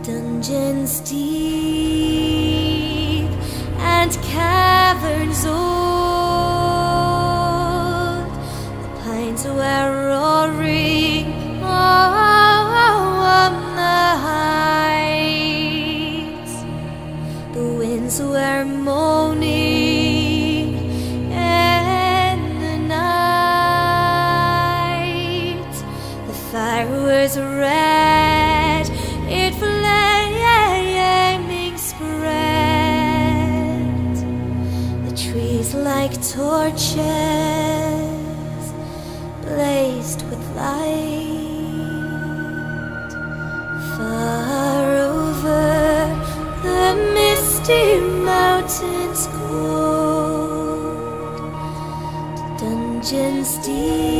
Dungeons deep and caverns old, the pines were roaring on the heights, the winds were moaning in the night, the fire was red, it flaming spread, the trees like torches blazed with light. Far over the misty mountains cold, dungeons deep